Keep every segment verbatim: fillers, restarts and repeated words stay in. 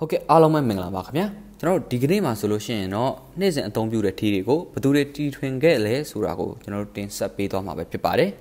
ဟုတ်ကဲ့အားလုံးပဲမင်္ဂလာပါခင်ဗျာကျွန်တော်တို့ဒီကနေ့မှာဆိုလို့ရှိရင်တော့နေ့စဉ်အသုံးပြုတဲ့ထီးတွေကိုဘယ်သူတွေတီထွင်ခဲ့လဲဆိုတာကိုကျွန်တော်တို့တင်ဆက်ပေးသွားမှာပဲဖြစ်ပါတယ်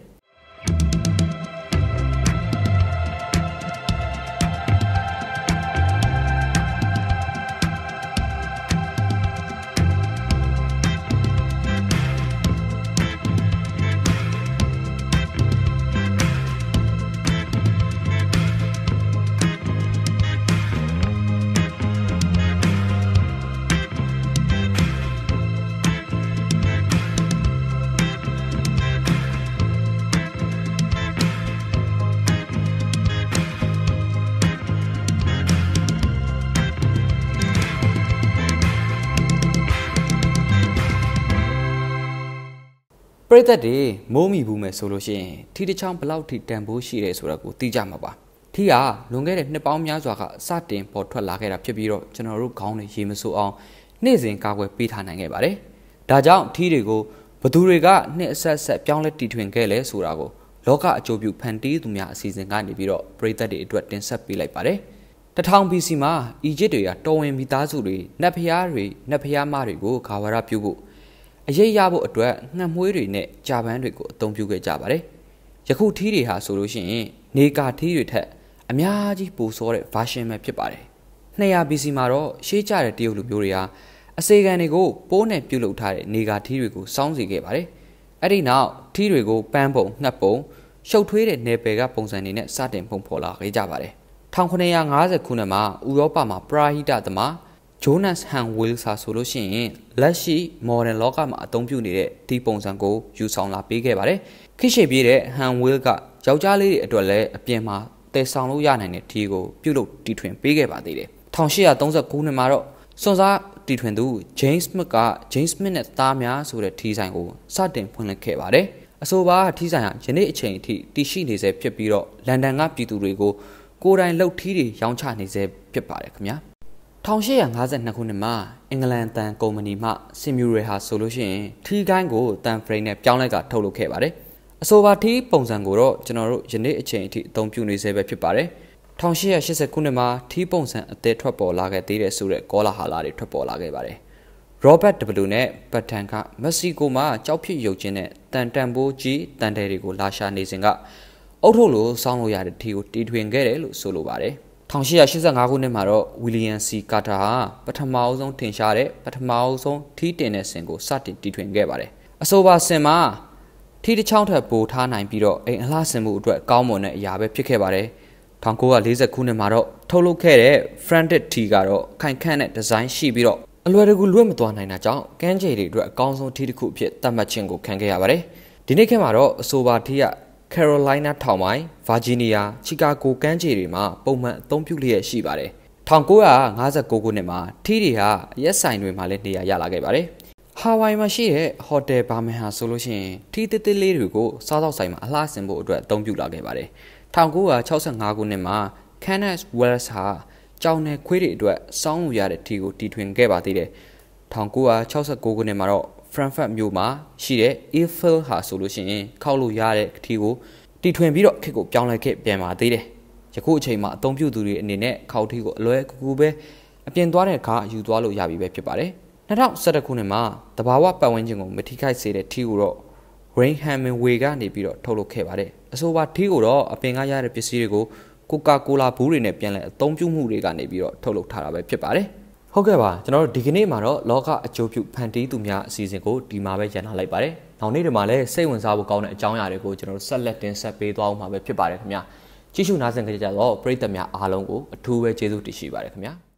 ပရိသတ်တွေမိုးမီဘူးမယ်ဆိုလို့ရှိရင်ထီးတစ်ချောင်းဘလောက်ထိတန်ဖိုးရှိတယ်ဆိုတာကိုသိကြမှာပါထီးကလွန်ခဲ့တဲ့နှစ်ပေါင်းများစွာကစတင်ပေါ်ထွက်လာခဲ့တာဖြစ်ပြီးတော့ကျွန်တော်တို့ခေါင်းတွေရေမစိုးအောင်နေ့စဉ်ကာကွယ်ပေးထားနိုင်ခဲ့ပါတယ်ဒါကြောင့်ထီးတွေကိုဘသူတွေကနှစ်အဆက်ဆက်ပြောင်းလဲတီထွင်ခဲ့လဲဆိုတာကိုလောကအကျိုးပြုဖန်တီးသူများအစီအစဉ်ကနေပြီးတော့ပရိသတ်တွေအတွက်တင်ဆက်ပေးလိုက်ပါတယ်တစ်ထောင် ဘီ စီ မှာအီဂျစ်တွေကတော်ဝင်မိသားစုတွေနတ်ဖျားတွေနတ်ဖျားမတွေကိုဂါဝရပြုဖို့အရေးရဖို့အတွက်ငှက်မွေးတွေနဲ့ကြာပန်းတွေကိုအသုံးပြုခဲ့ကြပါတယ်။ယခုထီးတွေဟာဆိုလို့ရှိရင်နေကာထီးတွေထက်အများကြီးပိုစောတဲ့ version ပဲဖြစ်ပါတယ်။နှစ်ရာ ဘီ စီ မှာတော့ရှေးကြတဲ့တရုတ်လူမျိုးတွေဟာအစေခံတွေကိုပိုးနဲ့ပြုတ်လုပ်ထားတဲ့နေကာထီးတွေကိုစောင်းစီခဲ့ပါတယ်။အဲ့ဒီနောက်ထီးတွေကိုပန်းပုံငှက်ပုံရှုပ်ထွေးတဲ့နယ်ပယ်ကပုံစံတွေနဲ့စတင်ပုံဖော်လာခဲ့ကြပါတယ်။၁၉၅၀ခုနှစ်မှာဥရောပမှာပရာဟိတသမားဂျိုနတ်ဟန်ဝီလ်စာဆိုလို့ရှိရင်လက်ရှိ modern လောကမှာအသုံးပြုနေတဲ့ဒီပုံစံကိုယူဆောင်လာပေးခဲ့ပါတယ်။ခိရှေပြည့်တဲ့ဟန်ဝီလ်ကယောက်ျားလေးတွေအတွက်လည်းအပြင်မှာတည်ဆောင်လို့ရနိုင်တဲ့ဒီကိုပြုတ်လို့တီထွင်ပေးခဲ့ပါသေးတယ်။၁၈၃၉ခုနှစ်မှာတော့စွန်စားတီထွင်သူ James Smith က James Smith နဲ့သားများဆိုတဲ့ထီးဆိုင်ကိုစတင်ဖွင့်လှစ်ခဲ့ပါတယ်။အဆိုပါထီးဆိုင်ဟာယနေ့အချိန်အထိတည်ရှိနေဆဲဖြစ်ပြီးတော့လန်ဒန်ကပြည်သူတွေကိုကိုယ်တိုင်လှုပ်ထီးတွေရောင်းချနေဆဲဖြစ်ပါတယ်ခင်ဗျာ။၁၈၅၂ခုနှစ်မှာအင်္ဂလန်တန်ကုမ္ပဏီမှစင်မြူရယ်ဟာဆိုလို့ရှိရင်ထီးကိုင်းကိုတန်ဖရိတ်နဲ့ပြောင်းလိုက်ကထုတ်လုပ်ခဲ့ပါတယ်။အဆိုပါထီးပုံစံကိုတော့ကျွန်တော်တို့ယနေ့အချိန်အထိအသုံးပြုနေဆဲပဲဖြစ်ပါတယ်။၁၈၈၀ခုနှစ်မှာထီးပုံစံအသစ်ထွက်ပေါ်လာခဲ့သေးတဲ့ဆိုတဲ့ကောလာဟာလာတွေထွက်ပေါ်လာခဲ့ပါတယ်။ Robert W နဲ့ Patton ကမက္ကဆီကိုမှာကြောက်ဖြစ်ရုပ်ချင်းနဲ့တန်တန်ပိုးကြီးတန်တယ်တွေကိုလာရှာနေစဉ်ကအုတ်ထုတ်လိုစောင်းလို့ရတဲ့ထီးကိုတီထွင်ခဲ့တယ်လို့ဆိုလိုပါတယ်။၁၈၈၅ခုနှစ်မှာတော့ William C. Carter ဟာပထမအဆုံးထင်ရှားတဲ့ပထမအဆုံးထီးတင်တဲ့ဆင်ကိုစတင်တီထွင်ခဲ့ပါတယ်။အဆိုပါဆင်မှာထီးတစ်ချောင်းထက်ပိုထားနိုင်ပြီးတော့အိမ်အလှဆင်မှုအတွက်ကောင်းမွန်တဲ့အရာပဲဖြစ်ခဲ့ပါတယ်။၁၉၄၀ခုနှစ်မှာတော့ထုတ်လုပ်ခဲ့တဲ့ Frantic Tea ကတော့ခိုင်ခန့်တဲ့ဒီဇိုင်းရှိပြီးတော့အလွယ်တကူလွတ်မသွားနိုင်တာကြောင့်ကမ်းခြေတွေအတွက်အကောင်းဆုံးထီးတစ်ခုအဖြစ်သတ်မှတ်ခြင်းကိုခံခဲ့ရပါတယ်။ဒီနေ့ခေတ်မှာတော့အဆိုပါထီးကCarolina ထောင်ပိုင်း Virginia, Chicago ကမ်းခြေတွေမှာပုံမှန်အသုံးပြုလျက်ရှိပါတယ်။၁၉၅၉ခုနှစ်မှာထီးတွေဟာရက်ဆိုင်တွေမှာလည်းနေရာရလာခဲ့ပါတယ်။ Hawaii မှာရှိတဲ့ Hotel Barman ဟာဆိုလို့ရှိရင်ထီးသေးသေးလေးတွေကိုစားသောက်ဆိုင်မှာအလှဆင်ဖို့အတွက်အသုံးပြုလာခဲ့ပါတယ်။၁၉၆၅ခုနှစ်မှာ Kenneth Wells ဟာကြောင်နယ်ခွေးတွေအတွက်စောင်းလို့ရတဲ့ထီးကိုတီထွင်ခဲ့ပါသေးတယ်။၁၉၆၉ခုနှစ်မှာတော့Frankfurt မြို့မှာရှိတဲ့ Eiffel ဟာဆိုလို့ရှိရင်ခောက်လို့ရတဲ့ထီးကိုတီထွင်ပြီးတော့ခေတ်ကိုပြောင်းလဲခဲ့ပြန်ပါသေးတယ်။ယခုအချိန်မှာအသုံးပြုသူတွေအနေနဲ့ခောက်ထီးကိုအလွယ်ကူကူပဲအပြင်သွားတဲ့အခါယူသွားလို့ရပြီပဲဖြစ်ပါတယ်။၂၀၁၁ခုနှစ်မှာတဘာဝပတ်ဝန်းကျင်ကိုမထိခိုက်စေတဲ့ထီးကိုတော့ Rain Hemingway ကနေပြီးတော့ထုတ်လုပ်ခဲ့ပါတယ်။အဆိုပါထီးကိုတော့အပင်ကရတဲ့ပစ္စည်းတွေကို Coca-Cola ဘူးတွေနဲ့ပြန်လဲအသုံးပြုမှုတွေကနေပြီးတော့ထုတ်လုပ်ထားတာပဲဖြစ်ပါတယ်။ဟုတ်ကဲ့ပါကျွန်တော်တို့ဒီကနေ့မှာတော့လောကအကျိုးပြုဖန်တီးသူများအစီအစဉ်ကိုဒီမှာပဲရန်ထားလိုက်ပါတယ်။နောက်နေ့ဒီမှာလည်းစိတ်ဝင်စားဖို့ကောင်းတဲ့အကြောင်းအရာတွေကိုကျွန်တော်တို့ဆက်လက်တင်ဆက်ပေးသွားအောင်မှာပဲဖြစ်ပါတယ်ခင်ဗျာ။ကြည့်ရှုနားဆင်ကြကြတော့ပရိသတ်များအားလုံးကိုအထူးပဲကျေးဇူးတင်ရှိပါတယ်ခင်ဗျာ။